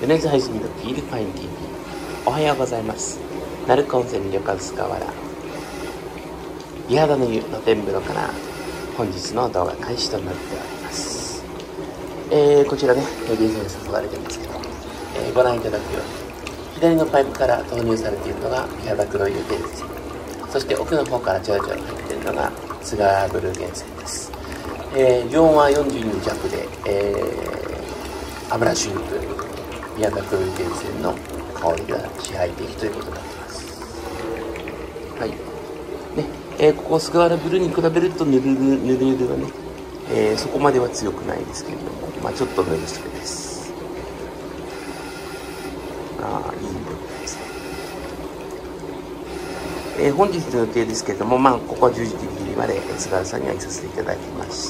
米津ハイスピードフィールファイン TV。 おはようございます。鳴子温泉旅館菅原美肌の湯露天風呂から本日の動画開始となっております。こちらね源泉に注がれてますけど、ご覧いただくように左のパイプから投入されているのが美肌黒湯源泉、そして奥の方からじわじわ入っているのが菅原ブルー源泉です。常温は42弱で、油シュープ美肌黒湯源泉の香りが支配的ということになっています。はいね、ここ菅原ブルーに比べるとぬるぬるはね、そこまでは強くないですけれども、ちょっとぬるしめです。いい色ですね。本日の予定ですけれども、ここは10時ギリギリまで菅原さんにはいさせていただきまして、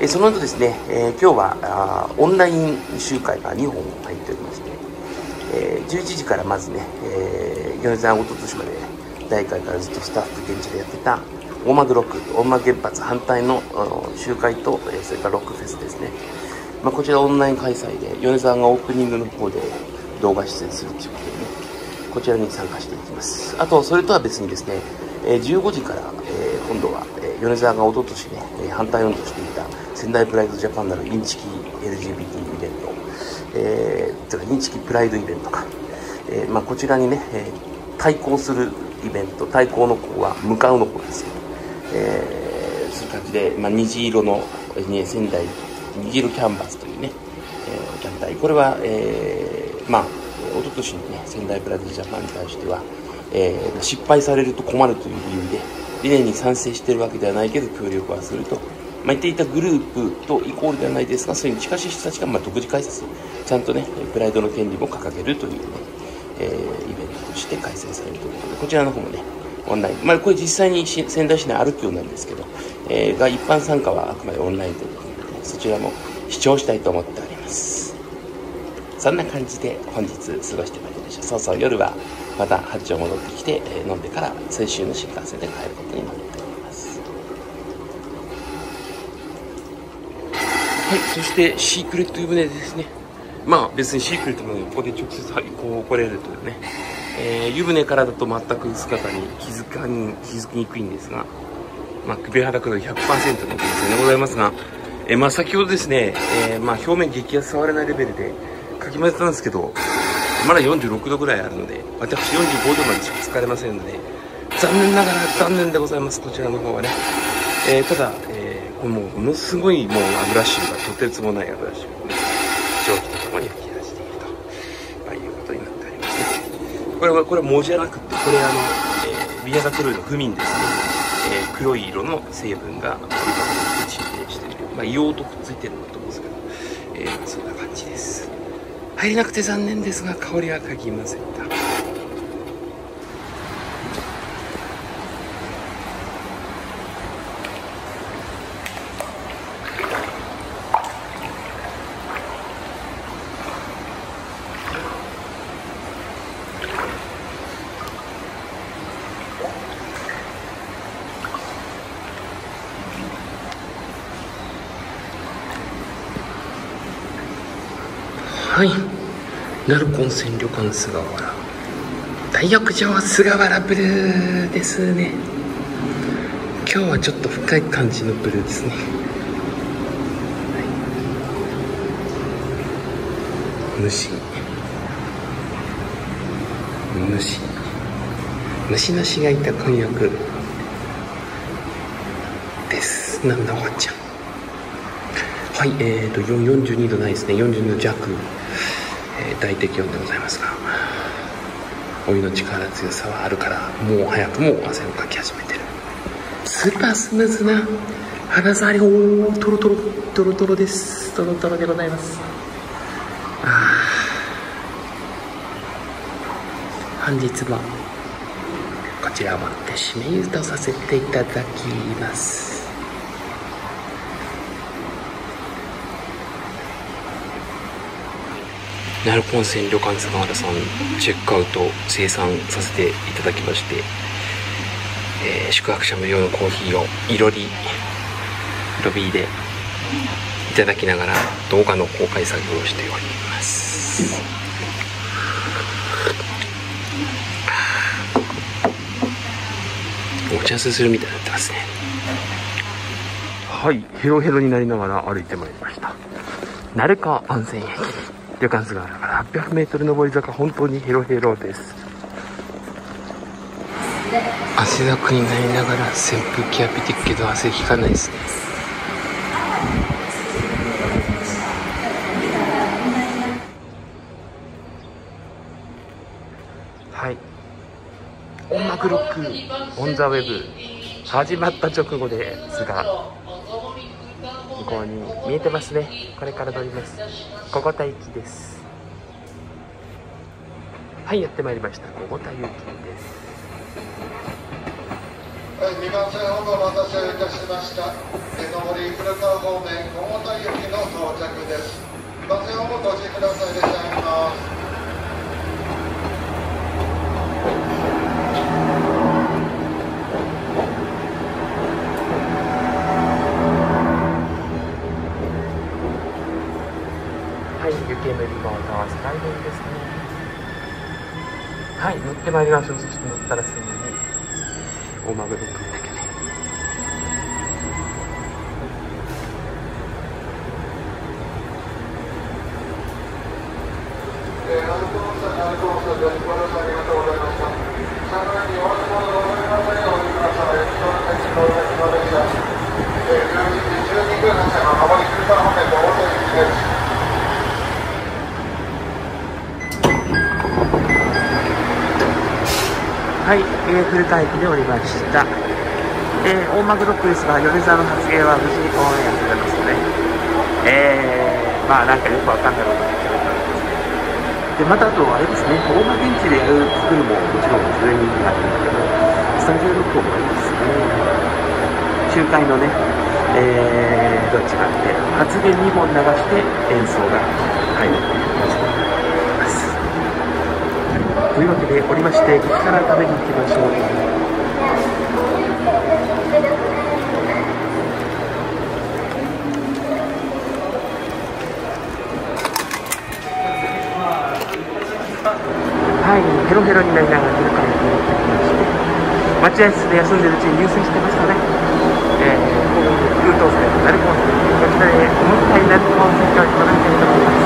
その後ですね、今日はオンライン集会が2本入っておりまして、11時からまずね、米沢おととしまで第1回からずっとスタッフ現地でやってた大間ロック、大間原発反対の集会と、それからロックフェスですね、こちらオンライン開催で米沢がオープニングの方で動画出演するということでね、こちらに参加していきます。あとそれとは別にですね、15時から、今度は、米沢がおととしね反対運動していた仙台プライドジャパンなるインチキ LGBT イベント、インチキプライドイベントか、こちらにね、対抗するイベント、対抗の方は向かうの方ですけど、そういう感じで、虹色の、仙台虹色キャンバスというね、団体、これは、おととしのね仙台プライドジャパンに対しては、失敗されると困るという理由で理念に賛成しているわけではないけど協力はすると、言っていたグループとイコールではないですが、それに近しい人たちが独自開催、ちゃんとねプライドの権利も掲げるというね、イベントとして開催されるということで、こちらの方もねオンライン、これ実際に仙台市内歩くようなんですけど、が一般参加はあくまでオンラインということで、そちらも視聴したいと思っております。そんな感じで本日過ごしてまいりましょう。そう夜はまた八丁戻ってきて、飲んでから先週の新幹線で帰ることになっております。はい、そしてシークレット湯船ですね。別にシークレットもここで直接来れるというね、湯船からだと全く姿に気づきにくいんですが、首肌黒 100% の源泉でございますが、先ほどですね、表面激圧触れないレベルでかき混ぜたんですけど、まだ46度ぐらいあるので、私45度までしか疲れませんので、残念でございます。こちらの方はね、ただ、これものすごい油臭がとてつもない油臭が、ね、蒸気とともに吹き出していると、いうことになっておりますね。これは藻じゃなくて、これ美肌黒いのフミンですね。黒い色の成分が沈殿している、硫黄とくっついてるんだと思うんですけど、そんな感じです。入れなくて残念ですが、香りは嗅ぎませんか。はい、鳴子温泉旅館菅原大浴場菅原ブルーですね。今日はちょっと深い感じのブルーですね。虫の死がいた混浴です。なんだおばちゃん。はい、42度ないですね。42度弱、大適温でございますが、お湯の力強さはあるから、もう早くも汗をかき始めてる。スーパースムーズな肌触り、トロトロです。トロトロでございます。本日もこちらを持って締め湯とさせていただきます。鳴子温泉旅館菅原さん、チェックアウト生産させていただきまして、宿泊者無料のコーヒーをいろりロビーでいただきながら動画の公開作業をしております。 。お茶するみたいになってますね。はい、ヘロヘロになりながら歩いてまいりました。鳴川温泉駅、旅館菅原から800メートル上り坂、本当にヘロヘロです。汗だくになりながら扇風機浴びてるけど汗引かないですね。はい、音楽ロックオンザウェブ始まった直後ですが、向こうに見えてますね。これから乗ります。小五田行きです。はい、やってまいりました。小五田行きです。 はい、2番線ほどお待たせいたしました。上り古川方面小五田行きの到着です。2番線ほどご注意ください。いらっしゃいます。 はい、雪メリーゴーとスカイレイですね。はい、乗ってまいりましょう。そして乗ったらすぐに大マグロ食ったけね。 アルコール車です。ご乗車ありがとうございました。車内にお忘れ物ございませんようにください。11時12分発車の上り古川方面小五田行きです。 はい、古川駅で降りました。大マグロックですが、米沢の発言は無事オンエアされますので、まあなんかよくわかんないことが聞かれたんですね。で、またあとあれですね、大間現地でやる作るももちろんそれになるんだけど、スタジオ録音もありますね。集会のね、どっちかって発言2本流して演奏が入るという感じになります。というわけで降りまして激辛食べに行きましょう。はい、ヘロヘロになりながら古川駅に行ってきまして、待合室で休んでるうちに入水してましたね。優等生の鳴子温泉、こちらで思ったい鳴子温泉からいただきたいと思います。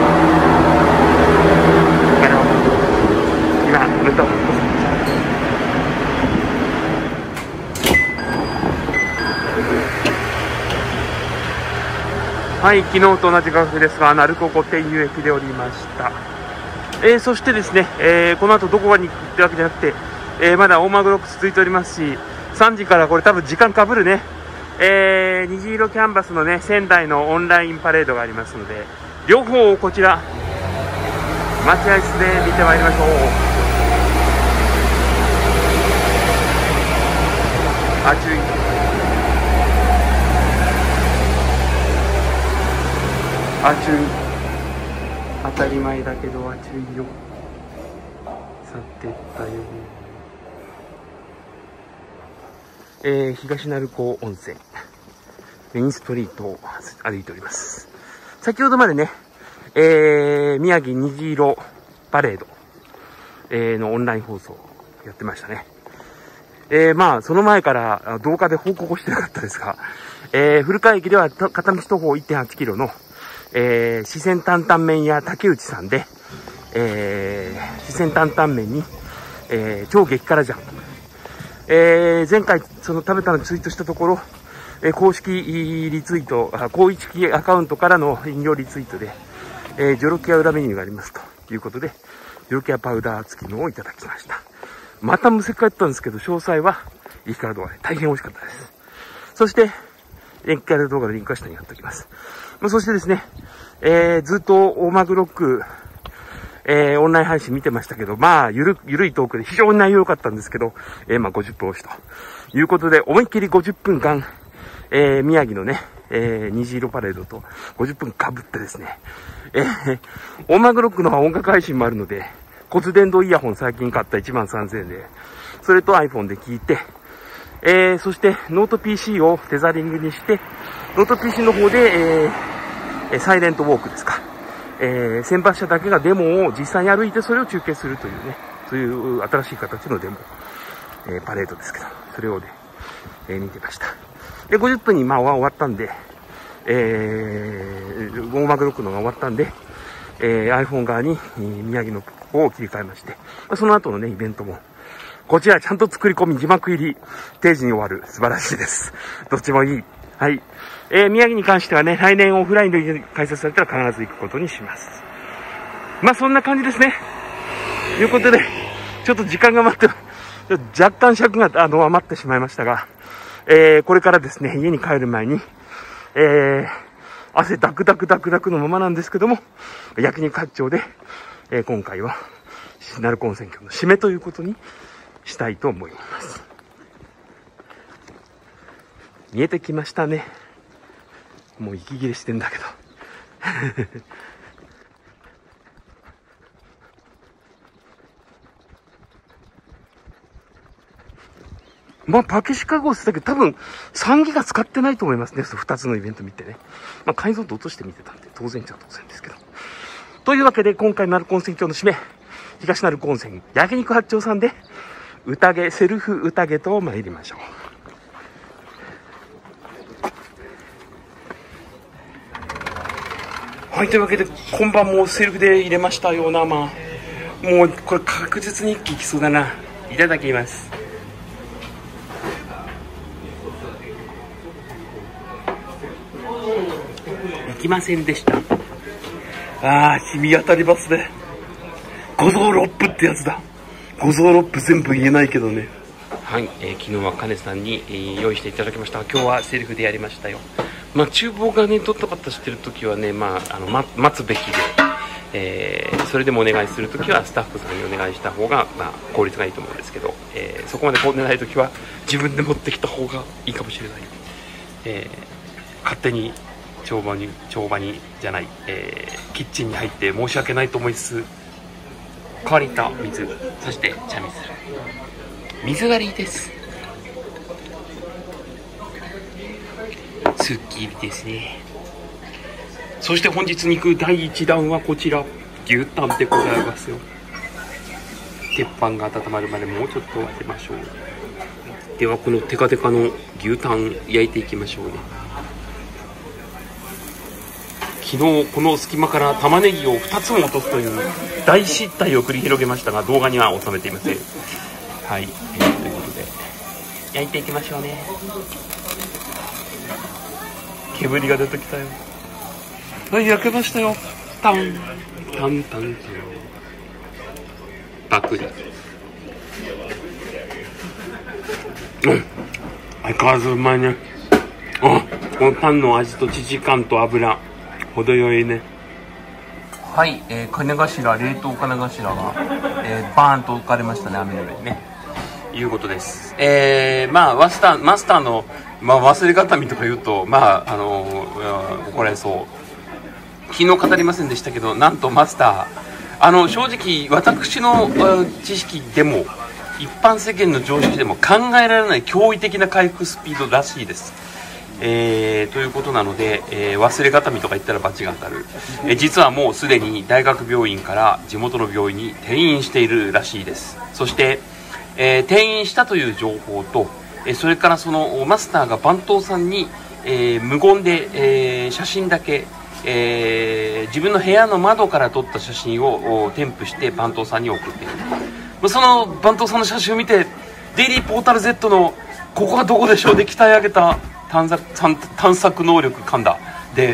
今、無とはい、昨日と同じ価格ですが、鳴子御殿湯駅で降りました。そしてですね、この後どこかに行くってわけじゃなくて、まだ大マグロック続いておりますし、3時からこれ多分時間かぶるね、虹色キャンバスのね、仙台のオンラインパレードがありますので、両方をこちら、待合室で見てまいりましょう。あ、注意。あ、注意。当たり前だけどは注意よ。去ってったよ。東鳴子温泉メインストリートを歩いております。先ほどまでね、宮城虹色パレード、のオンライン放送やってましたね。まあその前から動画で報告をしてなかったですが、古川駅では片道徒歩 1.8 キロの四川担々麺屋竹内さんで、四川担々麺に、超激辛ジャン、前回その食べたのツイートしたところ、公式リツイート、公式アカウントからの引用リツイートで、ジョロキア裏メニューがありますということで、ジョロキアパウダー付きのをいただきました。またむせっかやったんですけど、詳細は激辛動画で大変美味しかったです。そして、激辛動画のリンクは下に貼っておきます。そしてですね、ずっと大マグロック、オンライン配信見てましたけど、まあ、ゆるいトークで非常に内容良かったんですけど、まあ、50分押しということで、思いっきり50分間、宮城のね、虹色パレードと50分被ってですね、大マグロックの音楽配信もあるので、骨伝導イヤホン最近買った13,000円で、それと iPhone で聞いて、そしてノート PC をテザリングにして、ノート PC の方で、サイレントウォークですか。 先発者だけがデモを実際に歩いてそれを中継するというね、そういう新しい形のデモ、パレードですけど、それをね、見てました。で、50分に終わったんで、網膜ロックのが終わったんで、iPhone 側に宮城の方を切り替えまして、その後のね、イベントも、こちらちゃんと作り込み字幕入り、定時に終わる。素晴らしいです。どっちもいい。はい。宮城に関してはね、来年オフラインで開設されたら必ず行くことにします。そんな感じですね。ということで、ちょっと時間が若干尺が余ってしまいましたが、これからですね、家に帰る前に、汗ダクダクのままなんですけども、焼肉八丁で、今回は鳴子温泉郷の締めということにしたいと思います。見えてきましたね。もう息切れしてんだけどパケシカ号って言ったけど、多分3ギガ使ってないと思いますね。2つのイベント見てね。解像度落として見てたんで、当然っちゃ当然ですけど。というわけで、今回鳴子温泉郷の締め、東鳴子温泉焼肉八丁さんで、宴、セルフ宴と参りましょう。はい、というわけで、今晩もセルフで入れましたような、もう、これ確実に一気いきそうだな。いただきます。いきませんでした。染み当たりますね。五臓六腑ってやつだ。五臓六腑全部言えないけどね。はい、昨日は金さんに、用意していただきました。今日はセルフでやりましたよ。厨房がね、ドタバタしてるときはね、待つべきで、それでもお願いするときはスタッフさんにお願いした方が、効率がいいと思うんですけど、そこまで混んでないときは自分で持ってきた方がいいかもしれない。勝手に帳場にじゃない、キッチンに入って申し訳ないと思いつつ、代わりと水、そして茶水、水割りです。すっきりですね。そして本日肉第1弾はこちら、牛タンでございますよ。鉄板が温まるまでもうちょっと当てましょう。ではこのテカテカの牛タン焼いていきましょうね。昨日この隙間から玉ねぎを2つも落とすという大失態を繰り広げましたが、動画には収めていません。はい、ということで焼いていきましょうね。煙が出てきたよ。はい、焼けましたよ。タンタンタンタン、パクリ。相変わらずうまいね。このパンの味とチヂ感と油程よいね。はい、金頭、冷凍金頭が、バーンと置かれましたね、雨の上にね。いうことです。マスターの、忘れ方みとか言うと、怒られそう。昨日語りませんでしたけど、なんとマスター、正直、私の知識でも、一般世間の常識でも考えられない驚異的な回復スピードらしいです。ということなので、忘れ方みとか言ったら罰が当たる。実はもうすでに大学病院から地元の病院に転院しているらしいです。そして、転院したという情報と、それからそのマスターが番頭さんに、無言で、写真だけ、自分の部屋の窓から撮った写真を添付して番頭さんに送っている。その番頭さんの写真を見て、デイリーポータル Z のここはどこでしょうで鍛え上げた探索能力噛んだで、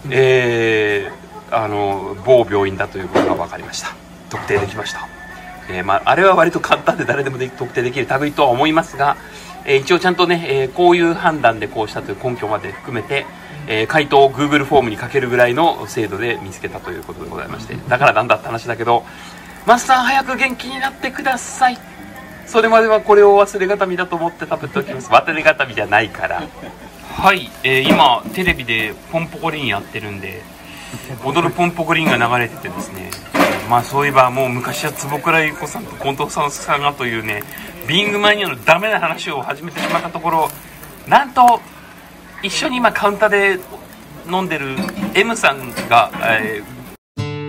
某病院だということが分かりました。特定できました。あれは割と簡単で誰でも特定できる類とは思いますが、一応ちゃんとね、こういう判断でこうしたという根拠まで含めて、回答を Google フォームにかけるぐらいの精度で見つけたということでございまして、だからなんだって話だけど、マスター早く元気になってください。それまではこれを忘れがたみだと思って食べておきます。忘れがたみじゃないから。はい、今テレビでポンポコリンやってるんで、踊るポンポコリンが流れててですね、そういえばもう昔は坪倉優子さんと近藤さんがというね、ビングマニアのダメな話を始めてしまったところ、なんと一緒に今カウンターで飲んでる M さんが、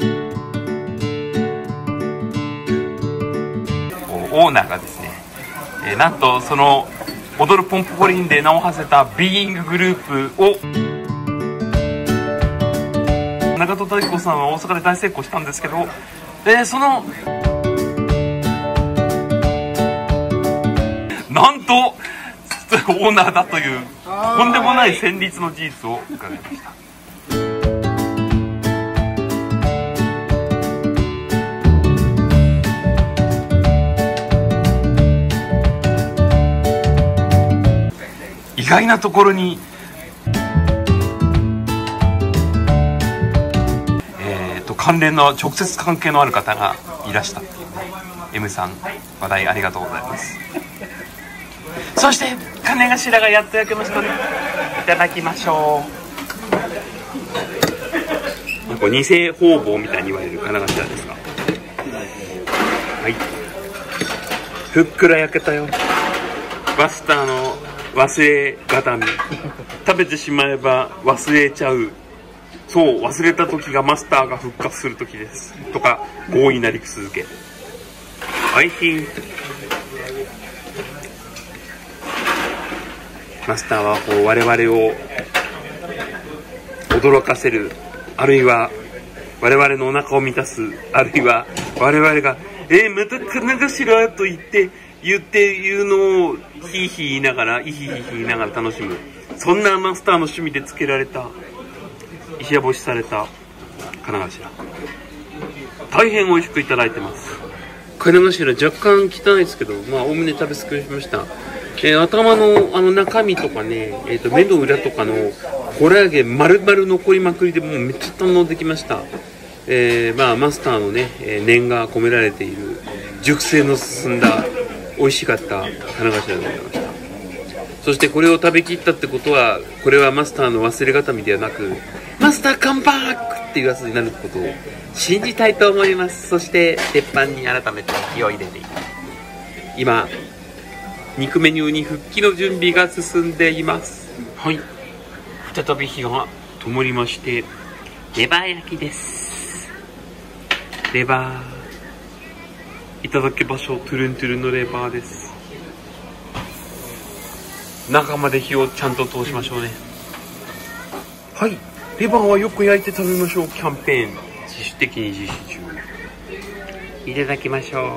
オーナーがですね、なんとその踊るポンポコリンで名を馳せたビーインググループを中戸太鼓さんは大阪で大成功したんですけど、そのなんとオーナーだというとんでもない旋律の事実を伺いました。意外なところに関連の直接関係のある方がいらしたっていうね。 M さん話題ありがとうございます。そして金頭がやっと焼けましたね。いただきましょう。なんか偽方々みたいに言われる金頭ですが、はい、ふっくら焼けたよ。マスターの忘れがたみ、食べてしまえば忘れちゃう、そう忘れた時がマスターが復活する時ですとか強引な理屈づけ。おいしい。マスターはこう我々を驚かせる、あるいは我々のお腹を満たす、あるいは我々がまた金頭と言って言うのをヒーヒー言いながらイヒヒヒ言いながら楽しむ、そんなマスターの趣味でつけられた石屋干しされた金頭、大変美味しくいただいてます。金頭若干汚いですけど、まあおおむね食べ尽くしました。頭の中身とかね、目の裏とかのコラーゲン丸々残りまくりでもうめっちゃ堪能できました。まあマスターのね、念が込められている熟成の進んだ美味しかった金頭でございました。そしてこれを食べきったってことは、これはマスターの忘れがたみではなく、マスターカムバックっていうやつになることを信じたいと思います。そして鉄板に改めて火を入れていく。今肉メニューに復帰の準備が進んでいます。はい、再び火が灯りまして、レバー焼きです。レバーいただきましょう。トゥルントゥルンのレバーです。中まで火をちゃんと通しましょうね。はい、レバーはよく焼いて食べましょうキャンペーン自主的に実施中。いただきましょ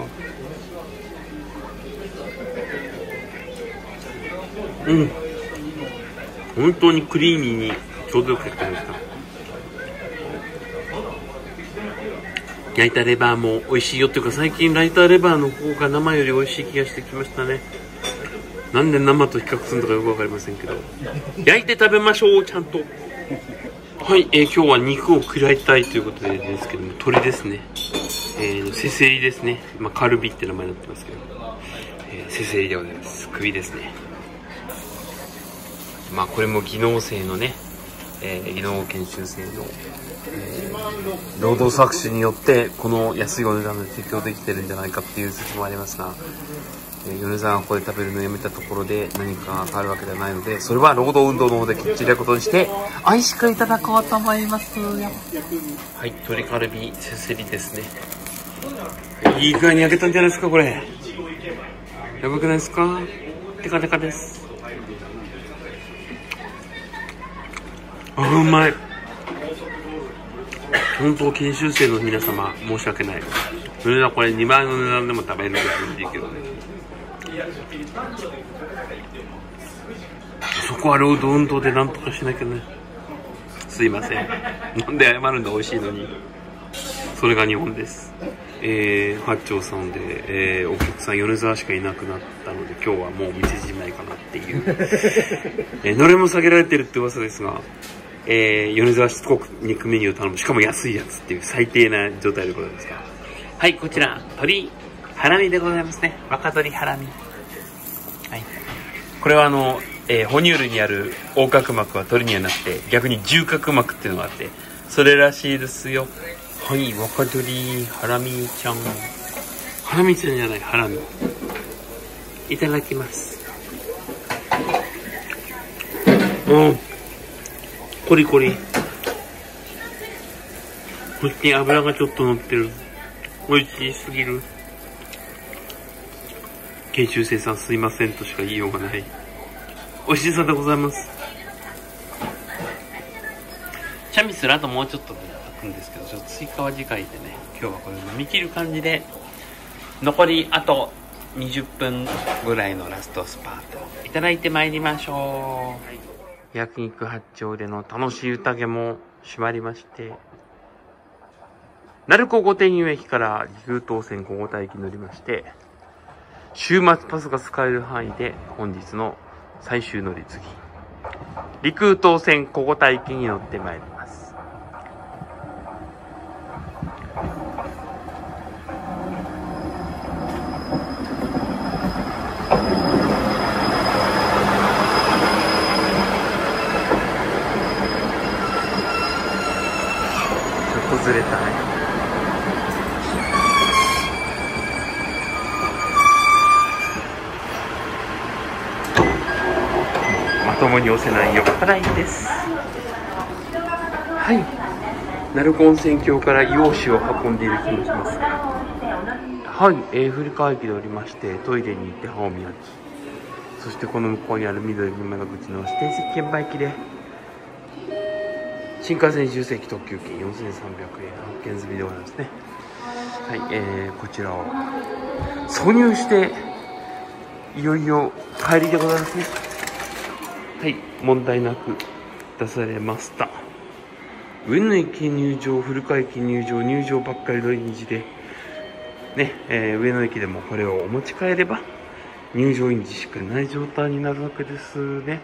う。本当にクリーミーにちょうどよく焼けました。焼いたレバーも美味しいよっていうか、最近焼いたレバーの方が生より美味しい気がしてきましたね。なんで生と比較するのかよくわかりませんけど、焼いて食べましょうちゃんと。はい、今日は肉を食らいたいということでですけども、鶏ですね。せせりですね。まあ、カルビって名前になってますけど、せせりでございます。首ですね。まあこれも技能生のね、技能研修生の、労働搾取によってこの安いお値段で提供できてるんじゃないかっていう説もありますが、米沢がここで食べるのをやめたところで何かが変わるわけではないので、それは労働運動の方できっちりやることにして美味しくいただこうと思いますよ。はい、鶏カルビせせりですね。いい具合に焼けたんじゃないですか。これやばくないですか。テカテカです。うまい。本当研修生の皆様申し訳ない。それはこれ2倍の値段でも食べるといいけどね。そこは労働運動でなんとかしなきゃね。すいません。なんで謝るんだ、美味しいのに。それが日本です。八丁さんで、お客さん米沢しかいなくなったので、今日はもう店じまいかなっていう。のれんも下げられてるって噂ですが、米沢しつこく肉メニューを頼む。しかも安いやつっていう最低な状態でございますが。はい、こちら、鶏ハラミでございますね。若鶏ハラミ。はい。これは哺乳類にある横隔膜は鶏にはなくて、逆に縦隔膜っていうのがあって、それらしいですよ。はい、若鶏ハラミちゃん。ハラミちゃんじゃない、ハラミ。いただきます。コリコリ。そして油がちょっと乗ってる。美味しすぎる。 研修生さんすいませんとしか言いようがない。美味しさでございます。チャミスルあともうちょっとで炊くんですけど、ちょっと追加は次回でね、今日はこれ飲み切る感じで、残りあと20分ぐらいのラストスパートいただいてまいりましょう。焼肉八丁での楽しい宴も閉まりまして、鳴子御殿湯駅から陸東線小五田駅に乗りまして、週末パスが使える範囲で本日の最終乗り継ぎ、陸東線小五田駅に乗ってまいります。ちょっとずれたね。まともに押せないよっぱらいです。はい、鳴子温泉郷から硫黄酒を運んでいる気もします。はい、古川駅でおりまして、トイレに行って歯を磨き、そしてこの向こうにある緑の窓口の指定席券売機で新幹線自由席特急券4300円発券済みでございますね。はい、こちらを挿入していよいよ帰りでございますね。はい、問題なく出されました。上野駅入場、古川駅入場、入場ばっかりの印字でね、上野駅でもこれをお持ち帰れば入場印字しかない状態になるわけですね。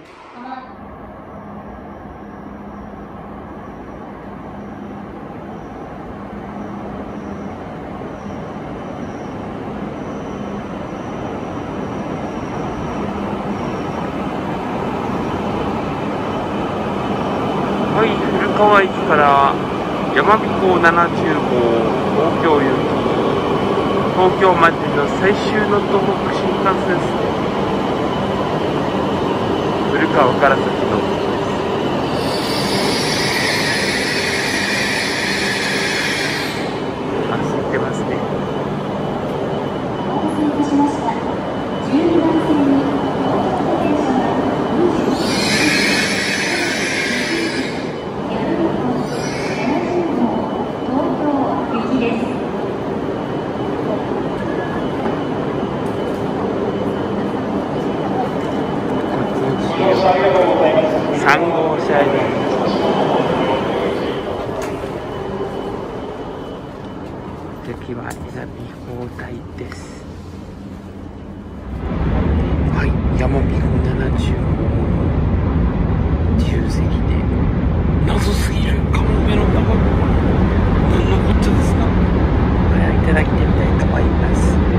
はい、古川駅から山彦70号東京行き、東京までの最終の東北新幹線ですね。古川から先の走ってますね。お待たせいたしました。12番線に3号車に次は選び放題です。はい、山彦70号自由席で謎すぎるカモメの中何のこっちゃですか。これはいただいてみたいと思います。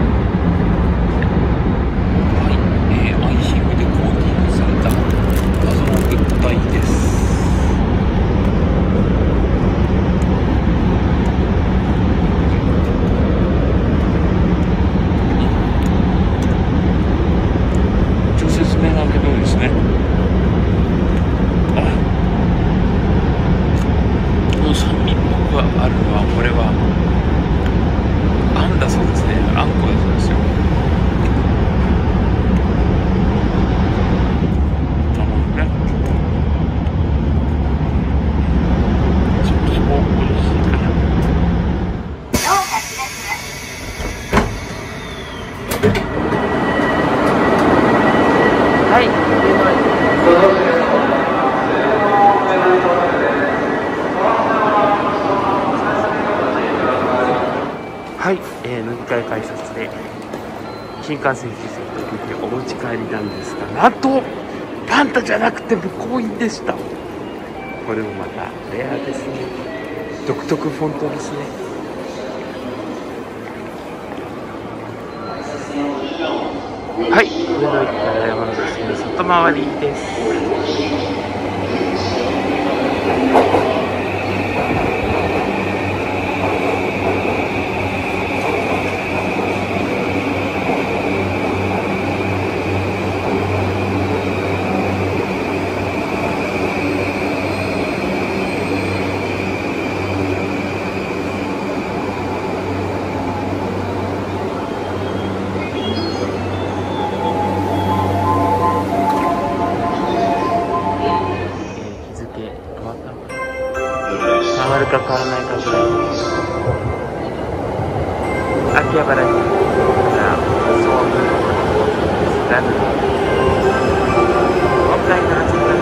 はい、アイシングでコーティングされた謎の物体です。一応説明がけどですね、この酸味っぽくあるのは、これはあんだそうですね。あんこだそうですよ。はい、乗り換え改札で新幹線自由席と聞いてお持ち帰りなんですが、なんとパンタじゃなくて向こう員でした。これもまたレアですね。独特フォントですね。はい、上野駅から山手線の外回りです。 らぬ今回の集まり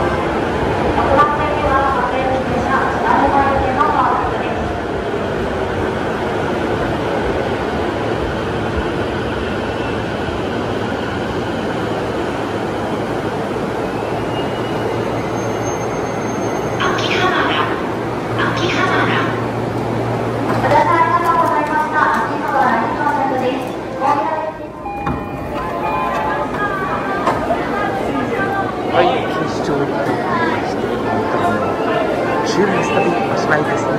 週末旅おしまいですね。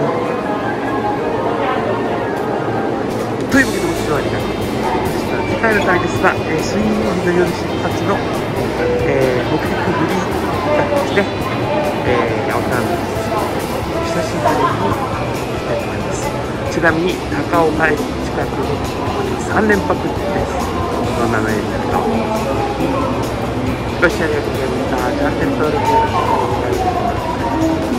というわけでご視聴ありがとうございました。次回の回ですが、水曜日の夜出発の、北陸フリーがですね、青田の久しぶりに行きたいと思います。ちなみに高岡駅近くに3連泊です。その名前になると思います。ご視聴ありがとうございました。チャンネル登録よろしくお願いします。